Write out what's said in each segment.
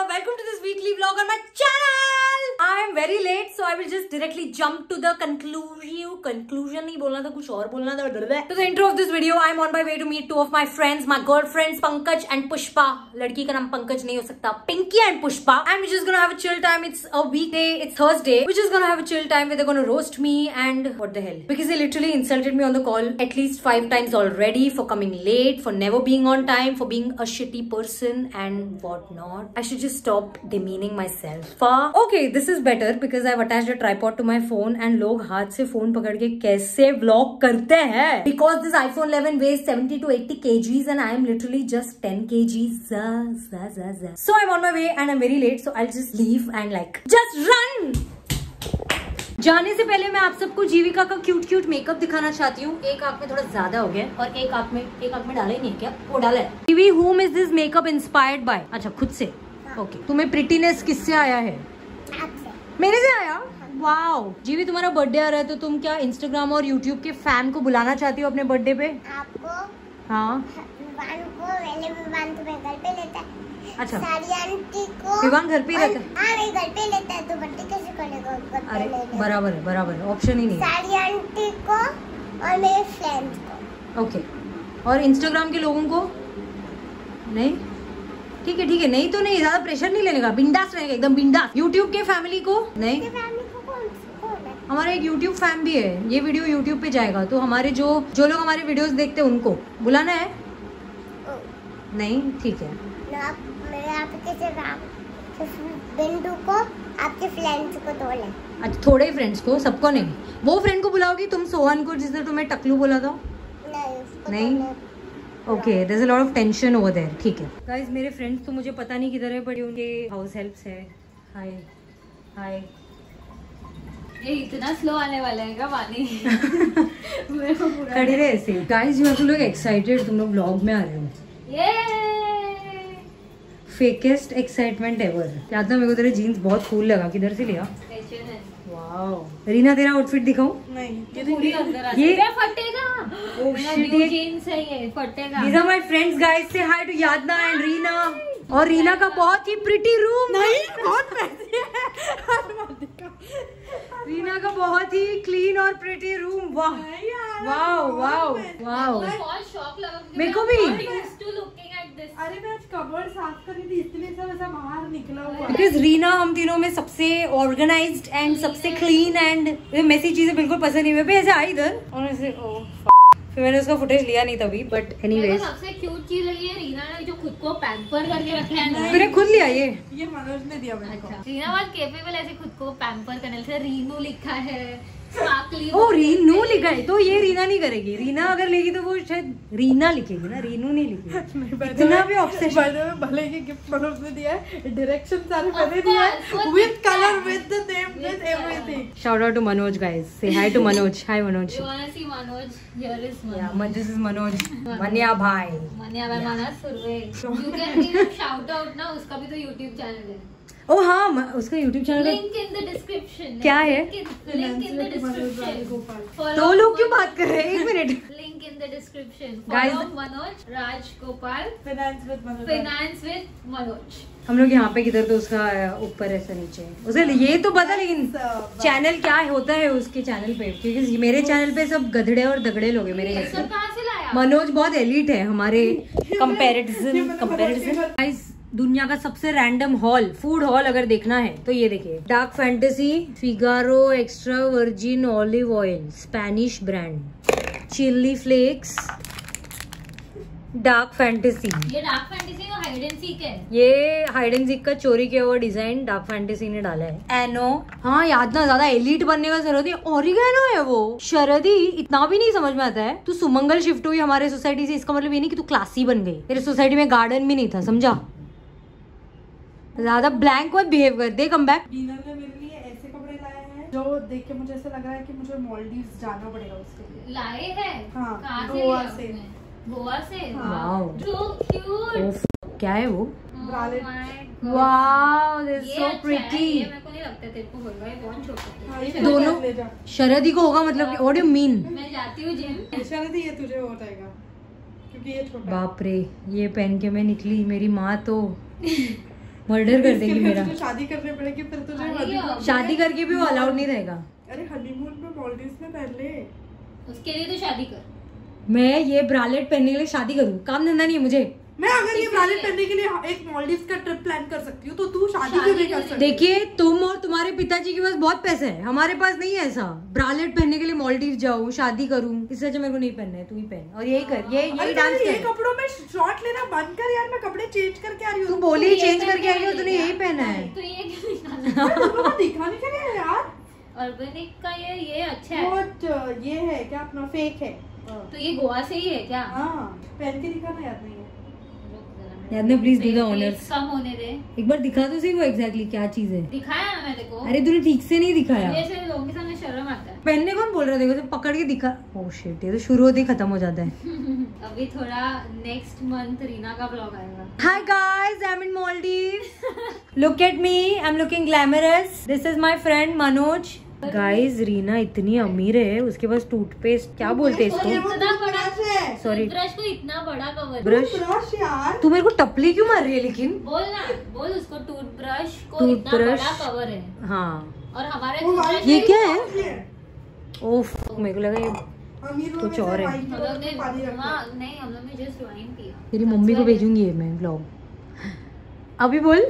welcome to this weekly vlog on my channel. I am very late, so I will just directly jump to the conclusion नहीं बोलना था, कुछ और बोलना था. To the intro of this video, I am on my way to meet two of my friends, my girlfriends Pankaj and Pushpa. लड़की का नाम पंकज नहीं हो सकता, Pinky and Pushpa. And we're just gonna have a chill time. It's a weekday, it's Thursday. We're just gonna have a chill time where they're gonna roast me and what the hell? Because they literally insulted me on the call at least 5 times already for coming late, for never being on time, for being a shitty person and whatnot. I should just stop demeaning myself. Okay, this is better because I've attached a tripod to my phone and लोग हाथ से phone पकड़ के कैसे vlog करते हैं? Because this iPhone 11 weighs 70 to 80 kgs and I am literally just 10 kgs. So I'm on my way and I'm very late, so I'll just leave and like just run. जाने से पहले मैं आप सबको जीविका का क्यूट मेकअप दिखाना चाहती हूँ. एक आंख में थोड़ा ज्यादा हो गया और एक आंख में डाला ही नहीं है क्या? वो डाला है. जीवी, whom is this makeup inspired by? अच्छा, खुद से. ओके. तुम्हें प्रिटीनेस किससे आया है? मेरे से आया. वाओ. जीवी, तुम्हारा बर्थडे आ रहा है तो तुम क्या इंस्टाग्राम और यूट्यूब के फैन को बुलाना चाहती हो अपने बर्थडे पे? आपको? हाँ. विवान तो मैं घर पे लेता है. अच्छा. सारी आंटी को विवान घर पे रहता है? हाँ, मैं घर पे लेता है तो बर्थडे कैसे करेगा? अरे बराबर है, ऑप्शन ही नहीं. सारी आंटी को और मेरे फ्रेंड्स को. ओके. और इंस्टाग्राम के लोगों को नहीं? ठीक है, नहीं तो नहीं, ज्यादा प्रेशर नहीं लेने का, बिंदास रहेगा, एकदम बिंदास. यूट्यूब के फैमिली को नहीं? हमारा एक यूट्यूब फैन भी है, ये वीडियो यूट्यूब पे जाएगा तो हमारे जो लोग हमारे वीडियोस देखते हैं उनको बुलाना है. नहीं? ठीक है. बिंदु को, आपके फ्रेंड्स को तोड़े. अच्छा, थोड़े ही फ्रेंड्स को, सबको नहीं. वो फ्रेंड को बुलाओगी तुम, सोहन को, जिसने तुम्हें टकलू बोला था? नहीं. Okay, there's a lot of tension over there. ठीक है. गाइस, मेरे फ्रेंड्स तो मुझे पता नहीं किधर है, बट उनके हाउस हेल्प्स है. हाय. ये इतना स्लो आने वाला है क्या पानी? खड़ी रहे ऐसे. गाइस, यू आर लोग एक्साइटेड, तुम लोग व्लॉग में आ रहे हो. Fakest excitement ever. याद ना, मेरे को तेरे जीन्स बहुत कूल लगा. किधर से लिया? वाओ. रीना, तेरा आउटफिट दिखाऊं? नहीं, ये फटेगा. ओह शिट, ये जीन्स है, ये फटेगा. These are my friends guys. Say hi to यादना and Reena. और रीना का बहुत ही प्रिटी रूम. नहीं, बहुत पैसे है. रीना का बहुत ही क्लीन और प्रिटी रूम. वाओ. बहुत शॉक लगा मेरे को भी. अरे मैं आज कबर्ड साफ कर रही थी, इसलिए सब ऐसा बाहर निकला हुआ. बिकॉज रीना हम तीनों में सबसे ऑर्गेनाइज्ड एंड सबसे क्लीन एंड मेसी चीजें बिल्कुल पसंद नहीं. मैं भी ऐसे आई इधर और ऐसे फिर मैंने उसका फुटेज लिया नहीं तभी, बट एनीवेज. सबसे क्यूट चीज लगी है रीना ने जो खुद को पैम्पर करके रखा है. मैंने खुद लिया ये मनोज ने दिया मेरे को. रीना बहुत केपेबल ऐसे खुद को पैम्पर करने से. रीनू लिखा है, ओ रीनू लिखा है, तो ये रीना नहीं करेगी. रीना अगर लेगी तो वो शायद रीना लिखेगी ना, रीनू नहीं लिखेगी. इतना भी ऑब्सेशन. भले ही गिफ्ट मनोज ने दिया है, डायरेक्शन सारे मैंने दिया है, with colour, with the name, with everything. Shout out to Manoj guys. Say hi to Manoj. Hi Manoj. You want to see Manoj? Here is Manoj. Yeah this is Manoj. Maniya भाई Manoj Surve. You can give shout out ना, उसका भी तो YouTube चैनल है. ओ हाँ, उसका YouTube channel. Link in the description. क्या है? Link in the description. दो लोग क्यों बात कर रहे हैं? एक minute. Link in the description. Guys, Manoj Rajgopal, finance with Manoj. हम लोग यहाँ पे किधर, तो उसका ऊपर ऐसा नीचे उसे ये तो पता, लेकिन चैनल क्या होता है उसके चैनल पे, क्योंकि मेरे चैनल पे सब गधड़े और दगड़े लोग हैं मेरे जैसे. मनोज बहुत एलिट है हमारे कंपैरिजन. गाइस, दुनिया का सबसे रैंडम हॉल, फूड हॉल अगर देखना है तो ये देखिए. Dark fantasy, Figaro extra virgin olive oil, Spanish brand, chilli flakes, dark fantasy. ये डार्क फैंटेसी का हाइड एंड सीक है. ये हाइड एंड सीक का चोरी किया हुआ डिजाइन डार्क फैंटेसी ने डाला है. एनो. हाँ, याद ना, ज्यादा एलिट बनने का जरूरत है. ऑरिगेनो है वो. शरदी इतना भी नहीं समझ में आता है. तू सुमंगल शिफ्ट हुई हमारे सोसाइटी से, इसका मतलब ये नहीं कि तू क्लासी बन गई. तेरे सोसाइटी में गार्डन भी नहीं था, समझा? ज्यादा ब्लैंक मत बिहेव कर. They come back. ने मेरे लिए ऐसे कपड़े लाए हैं जो देख के मुझे ऐसा लग रहा है कि मुझे मालदीव्स जाना पड़ेगा उसके लिए. लाए हैं? हाँ, गोवा से. Wow, so cute. क्या है वो? Wow, this is so pretty. मेरे को नहीं लगता तेरे को होगा, ये बहुत छोटा है. दोनों शरदी को होगा मतलब. What do you mean? मैं जाती हूँ जिम. शरदी ये तुझे हो जाएगा क्योंकि ये छोटा. बाप रे, ये पहन के मैं निकली, मेरी माँ तो मर्डर कर देगी मेरा। शादी करने पड़ेगी फिर तुझे। शादी करके भी वो अलाउड नहीं रहेगा। अरे हनीमून में मॉलडीव्स में पहन ले, उसके लिए तो शादी कर। मैं ये ब्रालेट पहनने के लिए शादी करूँ? काम धंधा नहीं है मुझे। मैं अगर ये ब्रालेट पहनने के लिए एक मॉलडीव्स का ट्रिप प्लान कर सकती हूँ तो तू शादी क्यों नहीं कर सकती? देखिए तुम और तुम्हारे पिताजी के पास बहुत पैसे है, हमारे पास नहीं है ऐसा। ब्रालेट पहनने के लिए मॉलडीव जाऊँ, शादी करूँ, इससे अच्छा मेरे को नहीं पहनना है। तू ही पहन और यही कर, यही डांस कर। ये कपड़ों में शॉर्ट लेना बंद कर यार, मैं कपड़े चेंज करके आ रही हूँ। तू बोली चेंज करके आई हो, तूने यही पहना है। तो ये क्यों दिखाने के लिए यार? ऑर्गेनिक का ये अच्छा है। बहुत ये है क्या अपना फेक है? तो ये गोवा से ही है क्या? हाँ पहन के दिखाना याद नहीं है। याद नहीं, प्लीज डू द ऑनर्स। कम होने दे, एक बार दिखा तो सही वो एग्जैक्टली क्या चीज है। दिखाया ना मैंने को। अरे तूने ठीक से नहीं दिखाया। जैसे लोगों के सामने शर्म आता है। पहनने कौन बोल रहा है? देखो तो पकड़ के दिखा। ओह शिट, ये तो शुरू होते ही खत्म हो जाता है। अभी थोड़ा नेक्स्ट मंथ रीना का ब्लॉग आएगा। Hi guys, I am in Maldives. Look at me, I am looking glamorous. This is my friend Manoj. Guys Reena इतनी अमीर है, उसके पास टूथपेस्ट क्या बोलते हैं इसको? इतना बड़ा है। सॉरी, ब्रश को इतना बड़ा कवर। ब्रश यार तू मेरे को टपली क्यों मार रही है? लेकिन बोल ना, बोल उसको टूथब्रश को इतना बड़ा कवर है। हाँ, और हमारे ये क्या है? ओफ, मेरे को लगा ये कुछ और है। हम लोग ने नहीं, हम लोग ने जस्ट वाइन पिया। तेरी मम्मी को भेजूंगी ये मैं ब्लॉग। अभी बोल।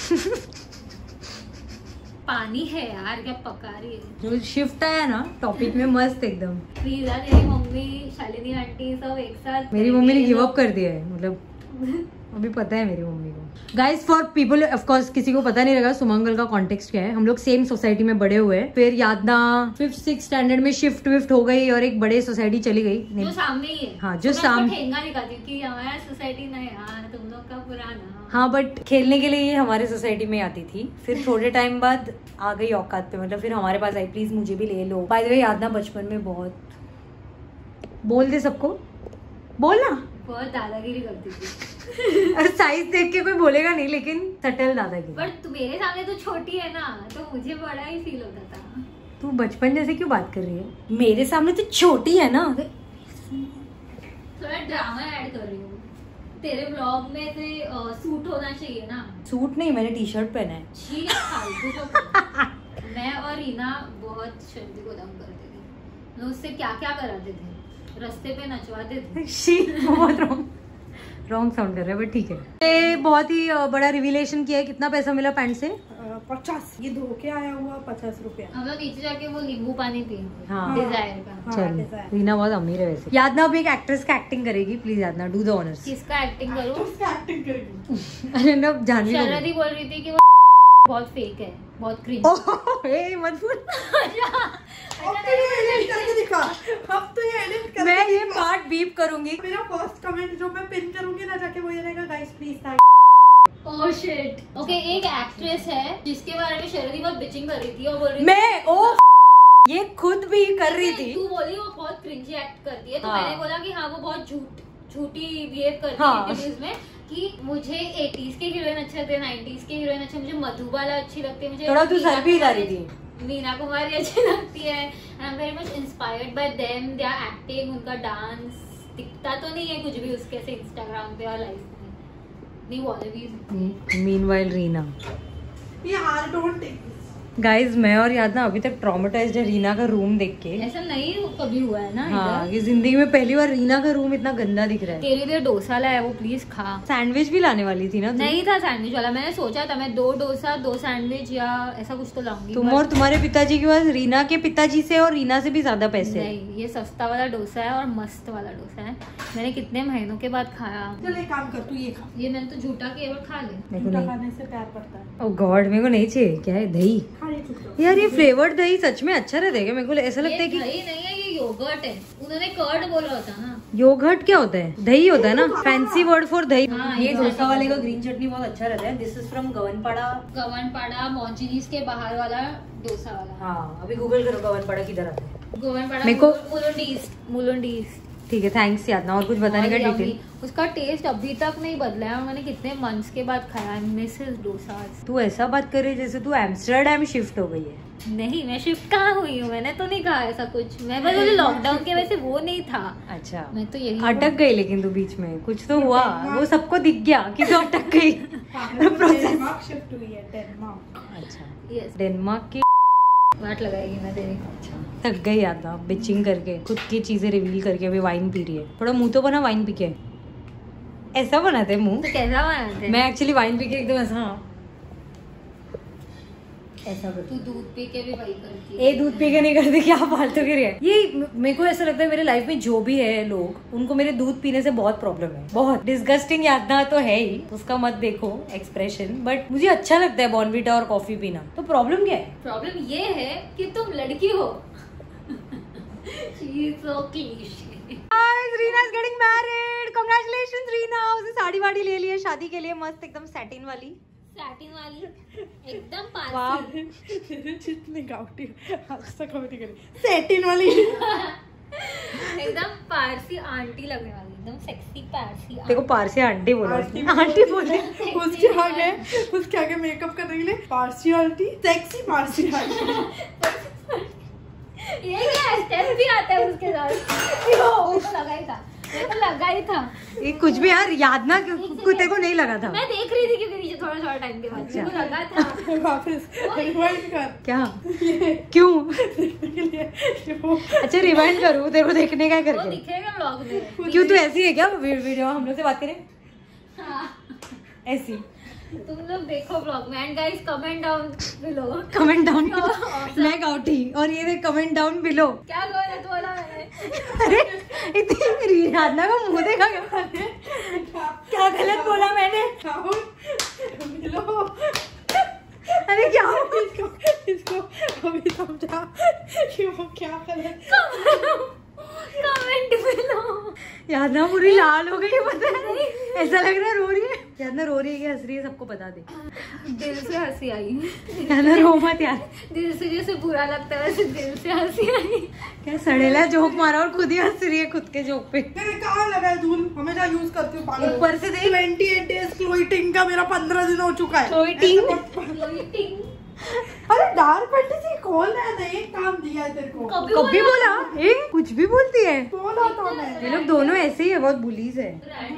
पानी है यार, क्या पका रही है? जो शिफ्ट आया ना टॉपिक में, मस्त एकदम। प्लीज यार, मेरी मम्मी, शालिनी आंटी सब एक साथ। मेरी मम्मी ने गिव अप कर दिया है, मतलब अभी पता है मेरी मम्मी को। Guys for people of course किसी को पता नहीं लगा सुमंगल का कॉन्टेक्स्ट क्या है। हम लोग सेम सोसाइटी में बड़े हुए, फिर यादना 5th-6th स्टैंडर्ड में शिफ्ट हो गई और एक बड़े सोसाइटी चली गई। जो सामने ही है। हाँ, जो सामने ठेंगा दिखाती कि हमारा सोसाइटी नहीं यार, तुम लोग का पुराना। हाँ, बट खेलने के लिए ये हमारे सोसाइटी में आती थी। फिर थोड़े टाइम बाद आ गई औकात पे, मतलब फिर हमारे पास आई, प्लीज मुझे भी ले लो। बाय द वे यादना बचपन में बहुत बोल दे सबको, बोल ना, बहुत दादागिरी करती थी। और साइज देख के कोई बोलेगा नहीं, लेकिन सटल दादागिरी। पर तू मेरे सामने तो छोटी है ना, तो मुझे बड़ा ही फील होता था। तू बचपन जैसे क्यों बात कर रही है? मेरे सामने तो छोटी है ना। थोड़ा ड्रामा ऐड कर रही हूँ। तेरे ब्लॉग में से सूट होना चाहिए ना। सूट नहीं, मैंने टी शर्ट पहना है। ठीक है, फालतू तो। मैं और रीना बहुत शर्दी को दम करते थे। मैं उससे क्या क्या कराते थे, रास्ते पे नचवाते थे। शी, बहुत रॉन्ग साउंड कर रहा है, बट ठीक है। ये बहुत ही बड़ा रिवीलेशन किया है। कितना पैसा मिला पैंट से? 50। ये धो के आया हुआ 50 रुपया। हम लोग नीचे जाके वो नींबू पानी पिएंगे। हाँ। डिजायर का। चल, रीना बहुत अमीर है वैसे। यादना अब एक एक्ट्रेस का एक्टिंग करेगी, please Yadna do the honours. किसका एक्टिंग करूँ? एक्टिंग करेगी। अरे ना, जानवी शरदी बोल रही थी कि वो बहुत फेक है, बहुत क्रिंज। ए मत बोल। करके दिखा। अब तो ये एडिट कर, मैं ये पार्ट बीप करूंगी। मेरा फर्स्ट कमेंट जो मैं पिन करूंगी ना जाके, वो ये रहेगा, guys please oh shit. Okay, एक एक्ट्रेस है जिसके बारे में शरदी बहुत बिचिंग कर रही थी और बोल रही थी मैं ये खुद भी कर रही थी। तू बोली वो बहुत क्रिंजी एक्ट करती है, तो हाँ। मैंने बोला कि हाँ वो बहुत झूठी बिहेव करती हाँ। है इंटरव्यूज में, कि मुझे 80s के हीरोइन अच्छे लगते हैं, 90s के हीरोइन अच्छे, मुझे मधुबाला अच्छी लगती है, मुझे थोड़ा तू सर भी हिला रही थी। मीना कुमारी अच्छी लगती है। I am very much inspired by them, their acting, उनका डांस। दिखता तो नहीं है कुछ भी उसके से इंस्टाग्राम पे और लाइफ में, नहीं वाले। मीनवाइल रीना, यार डोंट टेक दिस। गाइज मैं और यादना अभी तक ट्रॉमेटाइज्ड है रीना का रूम देख के। ऐसा नहीं कभी हुआ है ना। हाँ, ये जिंदगी में पहली बार रीना का रूम इतना गंदा दिख रहा है। तेरे लिए डोसा लाया, वो प्लीज खा। सैंडविच भी लाने वाली थी ना तू? नहीं था सैंडविच वाला, मैंने सोचा था मैं 2 डोसा 2 सैंडविच या ऐसा कुछ तो लाऊंगी। तुम और तुम्हारे पिताजी के पास रीना के पिताजी से और रीना से भी ज्यादा पैसे हैं। नहीं, ये सस्ता वाला डोसा है और मस्त वाला डोसा है। मैंने कितने महीनों के बाद खाया। चल एक काम कर, तू ये खा। ये मैंने तो झूठा केवल खा ले। मेरे को झूठा नहीं। खाने से प्यार पड़ता है। ओह गॉड, मेरे को नहीं चाहिए। क्या है? दही? खा ये चुप यार ये फ्लेवर्ड दही सच में अच्छा रहता है क्या? मेरे को ऐसा लगता है कि दही नहीं है, ये योगर्ट है। उन्होंने कर्ड बोला होता ना। योगर्ट क्या होता है? दही होता है ना, फैंसी वर्ड फॉर दही। हाँ, ये exactly। डोसा वाले का ग्रीन चटनी बहुत अच्छा रहता है। This is from Gavanpada Monginis के बाहर वाला डोसा वाला। हाँ, अभी गूगल करो गवनपाड़ा किधर आता है। गवनपाड़ा मेरे को मुलुंडी ईस्ट। ठीक ठीक है, थैंक्स यादना। और कुछ बताने का डिटेल? उसका टेस्ट अभी तक नहीं बदला है और मैंने कितने मंथ्स के बाद खाया। मिसेस डोसा। तू ऐसा बात कर रही जैसे तू एम्स्टर्डम शिफ्ट हो गई है। नहीं, मैं शिफ्ट कहाँ हुई हूँ, मैंने तो नहीं कहा ऐसा कुछ। मैं बस लॉकडाउन के वजह से वो नहीं था। अच्छा, मैं तो यही अटक गई, लेकिन तू बीच में कुछ तो हुआ, वो सबको दिख गया कि तू अटक गई। डेनमार्क शिफ्ट हुई है, डेनमार्क। अच्छा, डेनमार्क की वाट लगाएगी मैं तेरी। अच्छा, थक गई यादना बिचिंग करके, खुद की चीजें रिवील करके। अभी वाइन पी रही है, थोड़ा मुंह तो बना वाइन पी के। ऐसा बनाते मुंह? तो कैसा बनाते? मैं एक्चुअली वाइन पी के एकदम ऐसा ऐसा करती। तू दूध पी के भी वही करती है। ए, दूध पी के नहीं करती, क्या फालतू की रही है ये। मेरे को ऐसा लगता है मेरे लाइफ में जो भी है लोग, उनको मेरे दूध पीने से बहुत प्रॉब्लम है। बहुत डिस्गस्टिंग यादना तो है ही, उसका मत देखो एक्सप्रेशन, बट मुझे अच्छा लगता है बॉर्नविटा और कॉफी पीना। तो प्रॉब्लम क्या है? प्रॉब्लम ये है कि तुम लड़की हो। She is so cliche. Guys, Reena is getting married. Congratulations Reena. उसने साड़ी वाड़ी ले ली है शादी के लिए, मस्त एकदम सैटिन वाली। सैटिन वाली एकदम पारसी। जितनी गाउटी सैटिन वाली एकदम पारसी आंटी लगने वाली, एकदम सेक्सी पारसी। देखो पारसी आंटी बोला, आंटी बोले। उसके आगे मेकअप करने के लिए Parsi aunty, sexy Parsi aunty. ये क्या स्टेप भी आता है उसके साथ। लगा ही था ये कुछ भी यार, यादना कुत्ते को नहीं लगा था। मैं देख रही थी क्योंकि नीचे थोड़ा टाइम के बाद मुझे लगा था। वापस रिवाइंड कर। क्या? क्यों? देखने के लिए। अच्छा, रिवाइंड करूँ तेरे को देखने का करके? दिखेगा व्लॉग में। क्यों तू ऐसी है क्या? वीडियो हम लोग से बात करें ऐसी? तुम लोग देखो ब्लॉग में। And guys comment down below. Comment down मैं गाउटी और ये देख कमेंट डाउन बिलो। क्या गलत बोला मैंने? अरे इतनी यादना का मुंह देखा क्या गलत बोला मैंने? बिलो। अरे क्या इसको अभी समझा कि वो क्या करे। Comment below. यादना पूरी लाल हो गई, पता है? ऐसा लग रहा है रो रही है। यादना रो रही है कि हंस रही है, सबको बता दे। दिल से हंसी आई। यादना रो मत यार। दिल से जैसे बुरा लगता है वैसे दिल से हंसी आई। क्या सड़ेला जोक मारा और खुद ही हंस रही है खुद के जोक पे। मेरे कहाँ लगा है धूल, हमेशा यूज करती हूँ पागल। ऊपर से देख, 28 डेज क्लोइटिंग का मेरा 15 दिन हो चुका है। क्लोइटिंग? अरे डार्क फैंटेसी से खोल रहा है, एक काम दिया है तेरे को। कभी बोला? ए, कुछ भी बोलती है। बोला तो मैं। ये लोग दोनों ऐसे ही है, बहुत बुलीज है।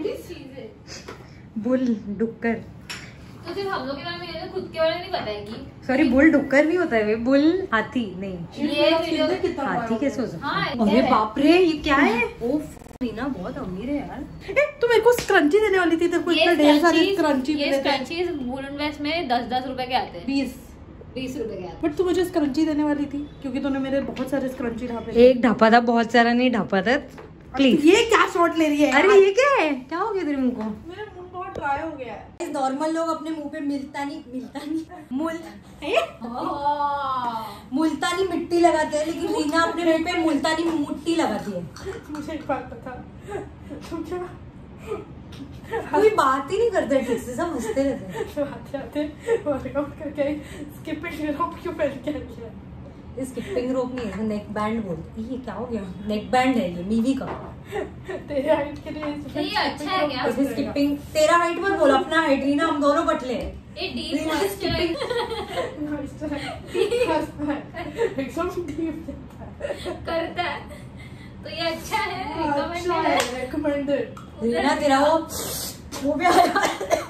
बुल डुक्कर। तो सिर्फ हम लोग के बारे में ये खुद के बारे में नहीं बताएगी। सॉरी, बुल डुक्कर नहीं होता है, वे बुल हाथी नहीं। ये हाथी कैसे हो सकता है? हाँ, अरे बाप रे, ये क्या है? ओफ, रीना बहुत अमीर है यार। तू मेरे को स्क्रंची देने वाली थी, तेरे को इतना ढेर सारे स्क्रंची मिले थे। ये स्क्रंचीज वुलन वेस्ट में 10-10 रुपए के आते हैं। 20 रुपए के आते हैं। बट तू मुझे स्क्रंची देने वाली थी क्योंकि तूने मेरे बहुत सारे स्क्रंची ढापे। एक ढापा था, बहुत सारा नहीं ढापा था। प्लीज। ये क्या शॉट ले रही है? अरे ये क्या है? क्या हो गया तेरे मुंह को? मेरा मुंह बहुत ड्राई हो गया है। नॉर्मल लोग अपने मुंह पे मुल्तानी मिट्टी लगाते हैं, लेकिन रीना अपने मुंह पे मुल्तानी मिट्टी लगाती है। मुझे एक बात बता, तुम क्या कोई बात ही नहीं करते ठीक से, सब हंसते रहते हैं। आते वर्कआउट करके स्किपिंग रोप क्यों पहन के आई है? स्किपिंग रोप नहीं है, नेक बैंड बोलते। ये क्या हो गया? नेक बैंड है ये, मीवी का। तेरे हाइट के लिए ये अच्छा है क्या? स्किपिंग तेरा हाइट मत बोल, अपना हाइट। रीना हम दोनों पतले हैं। ये डीप मॉइस्चराइज करता है तो ये अच्छा है, रिकमेंडेड। रीना तेरा वो भी आया।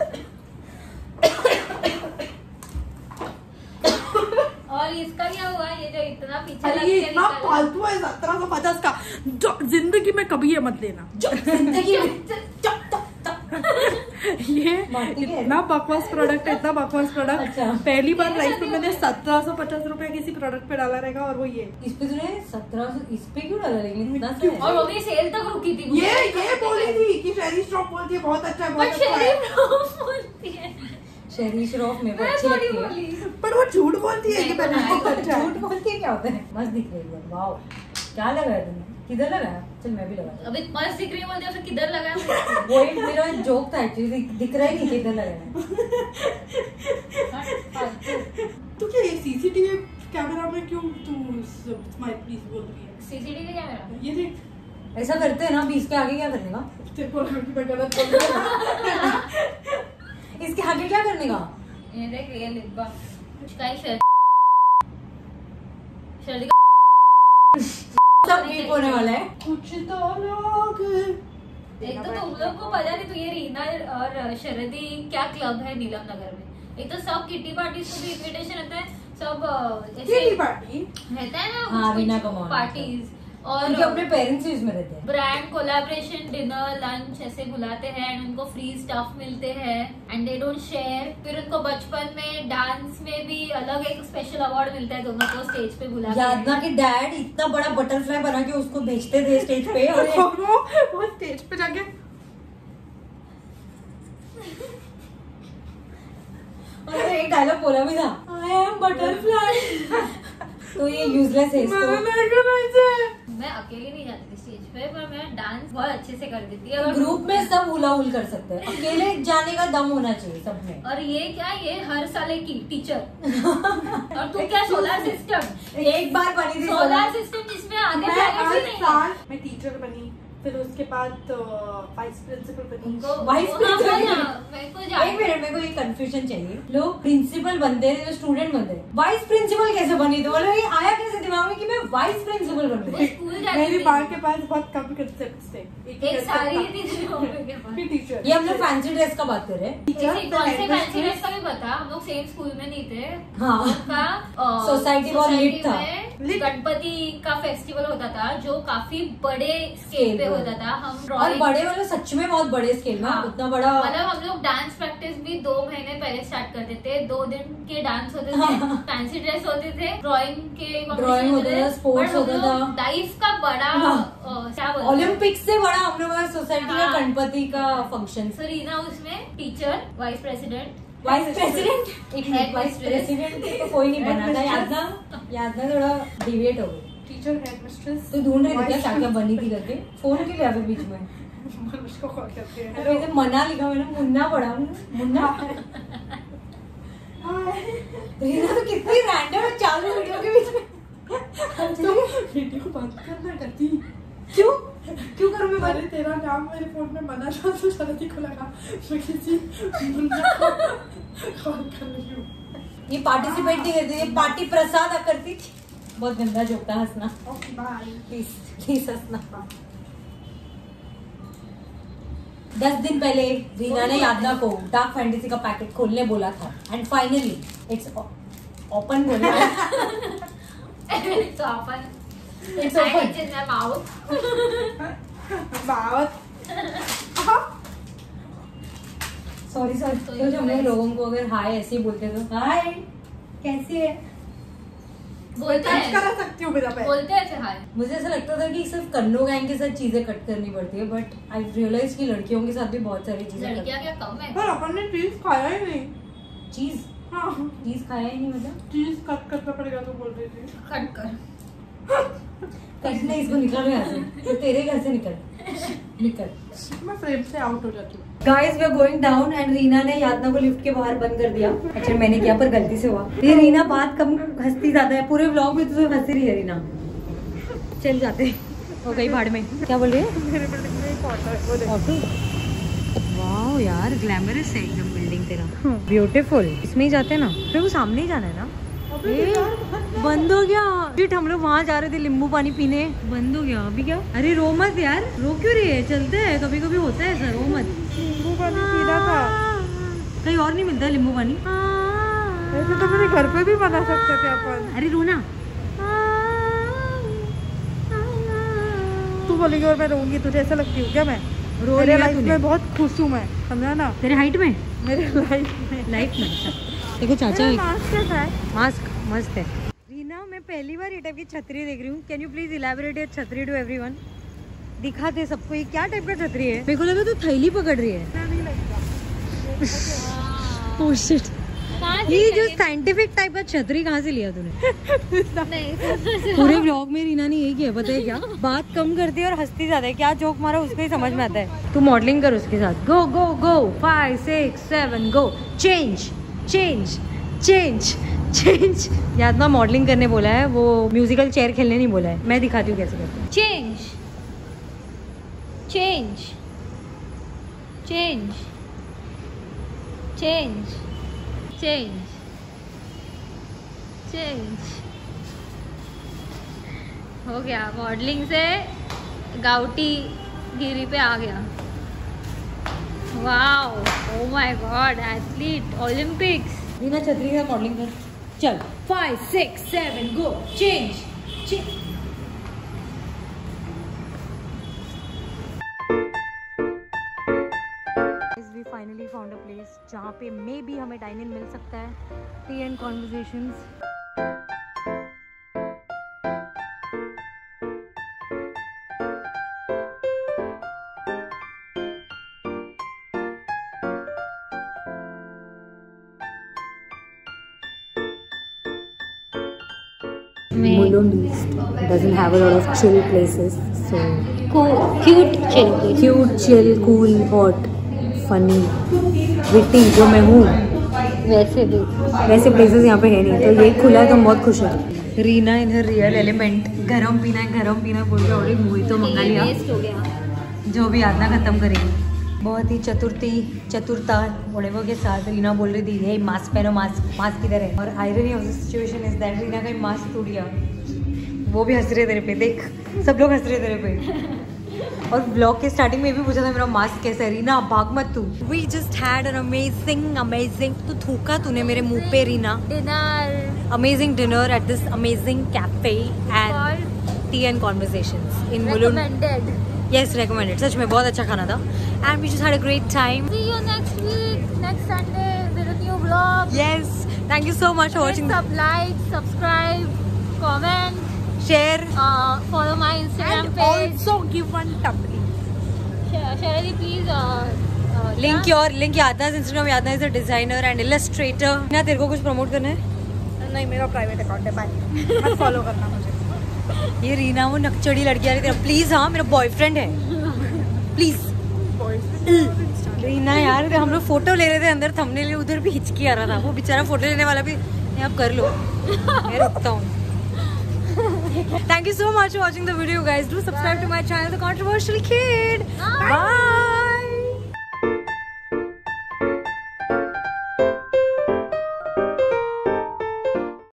और इसका क्या हुआ? ये जो इतना पीछे अरे ये इतना फालतू है 1750 का, जो जिंदगी में कभी ये मत लेना। जिंदगी में ये इतना बकवास प्रोडक्ट है, इतना बकवास प्रोडक्ट। अच्छा। पहली बार लाइफ में मैंने 1750 रुपए किसी प्रोडक्ट पे डाला रहेगा, और वो ये इस पे तूने 1700 इस पे क्यों डाला? लेकिन इतना क्यों? और वो भी सेल तक रुकी थी। ये बोली थी कि शेरी स्टॉप बोलती है बहुत अच्छा है, बहुत अच्छा है। शेरी श्रॉफ मेरे को अच्छी लगती है, पर वो झूठ बोलती है कि मैंने बहुत अच्छा है। झूठ बोलती है क्या होता है? मस्त दिख रही है। वाओ, क्या लगाया तुमने? किधर लगाया? चल मैं भी लगाया। अभी मस्त दिख रही है बोलते, फिर किधर लगाया? वो एक मेरा जोक था एक्चुअली, दिख रहा ही नहीं किधर लगाया। तू क्या ये सीसीटीवी कैमरा में क्यों तू स्माइल प्लीज बोल रही है? सीसीटीवी कैमरा ये देख, ऐसा करते हैं ना, 20 के आगे क्या करने का? इसके आगे क्या करने का? ये देख ये लिब्बा कुछ का ही सब ठीक होने वाला है। कुछ तो लोग एक तो तुम लोग को पता नहीं, तो ये रीना और शरदी क्या क्लब है नीलम नगर में। एक तो सब किटी पार्टीज को भी इनविटेशन रहता है, सब किटी पार्टी रहता है ना। हाँ, रीना का पार्टीज और उनके अपने पेरेंट्स इसमें रहते हैं। ब्रांड कोलैबोरेशन, डिनर, लंच ऐसे बुलाते हैं एंड उनको फ्री स्टफ मिलते हैं एंड दे डोंट शेयर। फिर उनको बचपन में डांस में भी अलग एक स्पेशल अवार्ड मिलता है दोनों को स्टेज पे बुला के। यादना के डैड इतना बड़ा बटरफ्लाई बना के उसको भेजते थे स्टेज पे, और वो स्टेज पे जाके और एक डायलॉग बोला भी था, आई एम बटरफ्लाई। तो ये यूजलेस है इसको। मैं अकेले नहीं जाती थी स्टेज पे, पर मैं डांस बहुत अच्छे से कर देती है। ग्रुप में सब हुला हुल कर सकते हैं, अकेले जाने का दम होना चाहिए सब में। और ये क्या, ये हर साल एक टीचर और तू क्या सोलर सिस्टम, एक बार बनी थी सोलर सिस्टम जिसमें आगे जाने भी नहीं। मैं टीचर बनी, फिर उसके बाद वाइस प्रिंसिपल बनी। वाइस प्रिंसिपल, एक मिनट मेरे को ये कंफ्यूजन चाहिए। लोग प्रिंसिपल बनते हैं, स्टूडेंट बनते हैं, वाइस प्रिंसिपल कैसे बनी? तो बोलो ये आया कैसे दिमाग में कि मैं वाइस प्रिंसिपल बनूं? स्कूल जाती मेरी थी। माँ के पास बहुत कम कंसेप्ट्स थे। एक सारी टीचर। ये हम लोग फैंसी ड्रेस का बात कर रहे हैं। कौन से फैंसी ड्रेस का भी पता, हम लोग सेम स्कूल में नहीं थे। हाँ। उनका सोसाइटी बहुत lit था। गणपति का फेस्टिवल होता था जो काफी बड़े स्केल पे होता था। हम और बड़े वाले सच में बहुत बड़े स्केल में, उतना बड़ा। मतलब हम लोग डांस प्रैक्टिस भी 2 महीने पहले स्टार्ट करते थे। 2 दिन के डांस होते थे, फैंसी ड्रेस होते थे, ड्राइंग होते थे, स्पोर्ट्स होता था, लाइफ का बड़ा क्या बोलते हैं, ओलंपिक्स से बड़ा हम लोग का सोसाइटी का गणपति का फंक्शन। सो रीना उसमें टीचर, वाइस प्रेसिडेंट एक वाइस प्रेसिडेंट तो कोई नहीं बना था। यादना थोड़ा डिविएट हो गई। Teacher, headmistress. तो ढूंढ रही थी क्या क्या बनी थी करके, फोन के लिए बीच में उसको कॉल करते हैं। अरे इधर मना लिखा मैंने, मुन्ना पढ़ा मुन्ना। रीना तो कितनी रैंडम चालू वीडियो के बीच में। तो वीडियो को बंद करना करती। क्यों करूँ मैं अरे तेरा नाम मेरे फोन में मना था, तो शरदी को लगा मैं किसी मुन्ना को कॉल कर रही हूँ। ये पार्टिसिपेट नहीं करती, ये पार्टी प्रसाद करती थी। बहुत गंदा जोक था, हंसना प्लीज हंसना। 10 दिन पहले रीना ने यादना को डार्क फैंटेसी का पैकेट खोलने बोला था एंड फाइनली इट्स ओपन बोला। It's open. It's in their mouth. Sorry तो जो हम लोगों को अगर हाय ऐसे ही बोलते तो हाय कैसी है बोलते हैं, करा सकती हूँ मेरा पैर। बोलते हैं हाय। मुझे ऐसा लगता था कि सिर्फ कन्नो गैंग के साथ चीजें कट करनी पड़ती है, बट आई रियलाइज कि लड़कियों के साथ भी बहुत सारी चीजें लड़कियां क्या कम है? पर अपन ने चीज खाया ही नहीं। चीज खाया ही नहीं, मतलब चीज कट करना पड़ेगा तो बोल रही थी। कट कर कट नहीं, इसको निकल यहाँ से, तो तेरे घर से निकल। मैं फ्रेम से आउट हो जाती हूँ। Guys we are going down and Reena ने यादना को लिफ्ट के बाहर बंद कर दिया। अच्छा मैंने किया पर गलती से हुआ। ये रीना बात कम हंसती ज्यादा है, पूरे व्लॉग में तो हंसी रही है रीना। चल जाते हो गई भाड़ में। क्या बोल रही है? मेरे बिल्डिंग में ऑटो। वाह यार ग्लैमरस है एकदम बिल्डिंग तेरा, ब्यूटीफुल। इसमें ही जाते हैं ना, फिर वो सामने ही जाना है ना। बंद हो गया फिर हम लोग वहाँ जा रहे थे नींबू पानी पीने, बंद हो गया अभी। क्या? अरे रो मत यार, रो क्यों रही है? चलते हैं, कभी कभी होता है ऐसा, रो मत। नींबू पानी पीना था, कहीं और नहीं मिलता नींबू पानी। ऐसे तो मेरे घर पे भी बना सकते थे अपन। अरे रोना, तू बोलेगी और मैं रोऊंगी, तुझे ऐसा लगती हूँ क्या? मैं रो मेरे लाइफ में बहुत खुश हूँ मैं, समझा ना? तेरे हाइट में, मेरे लाइफ में देखो चाचा मास्क मास्क मस्त है। रीना मैं पहली बार ये टाइप की छतरी देख रही हूँ। Can you please elaborate your chhatri to everyone? दिखाते सबको ये क्या टाइप का छतरी है। मेरे को लगा तो थैली पकड़ रही है। ओह शिट, ये जो साइंटिफिक टाइप का छतरी कहाँ से लिया तूने? पूरे व्लॉग में रीना ने यही किया, पता है क्या? बात कम करती है और हंसती ज्यादा है। क्या जोक मारा उसको ही समझ में आता है। तू मॉडलिंग कर उसके साथ। Go go go 5 6 7 go. Change change change change. Yadna modelling करने बोला है, वो म्यूजिकल चेयर खेलने नहीं बोला है। मैं दिखाती हूँ कैसे करते हैं। Change change, change, change, change, change. हो गया, मॉडलिंग से गाउटी गिरी पे आ गया. Wow, oh my god, athlete, Olympics. Reena छतरी का मॉडलिंग कर. चल 5 6 7 go. Change. We finally found a place जहाँ पे मे बी हमें डाइन इन मिल सकता है. Tea and conversations. Mulund East doesn't have a lot of chill places, so cute, chill, cool, hot, funny, witty जो मैं हूँ वैसे places यहाँ पे है नहीं, तो ये खुला है तो बहुत खुश है. Reena in her real element. गरम पीना बोल के और मूवी तो मंगा लिया. जो भी याद ना खत्म करेगी. बहुत ही चतुरता वोडेवर के साथ रीना बोल रही थी ये मास्क पहनो. मास्क किधर है. और irony of the situation is that Reena का मास्क टूट गया. वो भी हंस रहे तेरे पे. देख सब लोग हंस रहे तेरे पे. और ब्लॉग के स्टार्टिंग में भी पूछा था मेरा मास्क कैसा है. रीना भाग मत तू. We just had an amazing तो थूका तूने मेरे मुंह पे Reena. Dinner, amazing dinner at this amazing cafe and tea and conversations in Mulund. Yes, recommended. सच में बहुत अच्छा खाना था. And we just had a great time. See you next week, next Sunday with a new vlog. Yes. Thank you so much for watching. Like, subscribe, comment, share, follow my Instagram and page. Also give one tumbly. Sharadi, please. Link Yadna's Instagram. Yadna is a designer and illustrator. ना तेरे को कुछ promote करना है? नहीं, मेरा private account है. Bye. मत फॉलो करना मुझे. ये रीना वो नकचड़ी लड़की आ रही थी. प्लीज. हाँ, मेरा बॉयफ्रेंड है. प्लीज रीना यार, हम लोग फोटो ले रहे थे अंदर थंबनेल, उधर भी हिचकी आ रहा था. वो बेचारा फोटो लेने वाला भी. आप कर लो, मैं रुकता हूँ. Thank you so much for watching the video, guys. Do subscribe to my channel, The Controversial Kid. Bye.